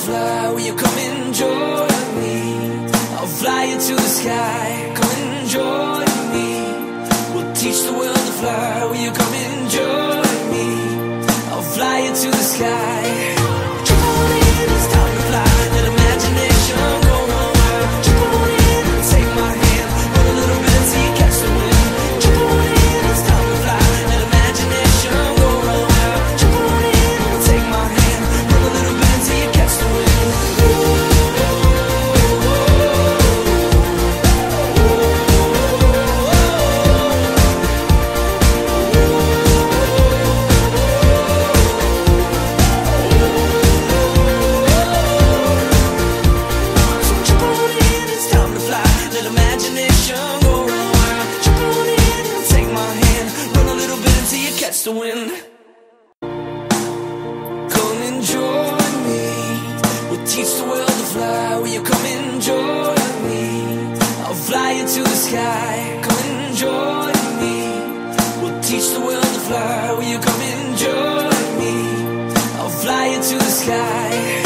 fly. Will you come and join me? I'll fly you to the sky. Come and join me. We'll teach the world to fly. Will you come and join me? I'll fly you to the sky. Jump on in, it's time to fly. Let imagination go wild. Jump on in and take my hand. Run a little bit till you catch the wind. Jump on in, it's time to fly. Let imagination go wild. Jump on in and take my hand. Run a little bit till you catch the wind. Catch the wind. Come and join me. We'll teach the world to fly. Will you come and join me? I'll fly you to the sky. Come and join me. We'll teach the world to fly. Will you come and join me? I'll fly you to the sky.